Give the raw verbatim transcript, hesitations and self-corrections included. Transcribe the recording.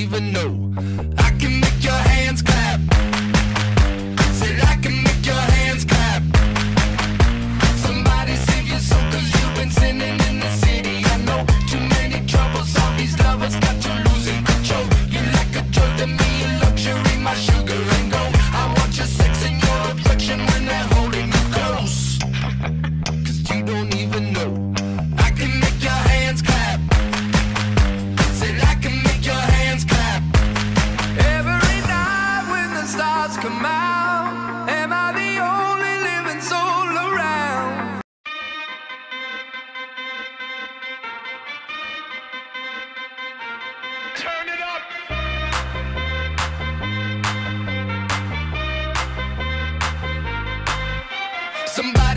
even know. I can make your hands clap. Said I can make your hands clap. Somebody save your soul, cause you've been sinning in the city. I know too many troubles, all these lovers got you losing control. You like a drug to me, a luxury, my sugar and gold. I want your sex and your affection when they're holding you close, cause you don't even know. I can make your hands clap. Said I can make your hands clap. Every night when the stars come out, am I the only living soul around? Turn it up. Somebody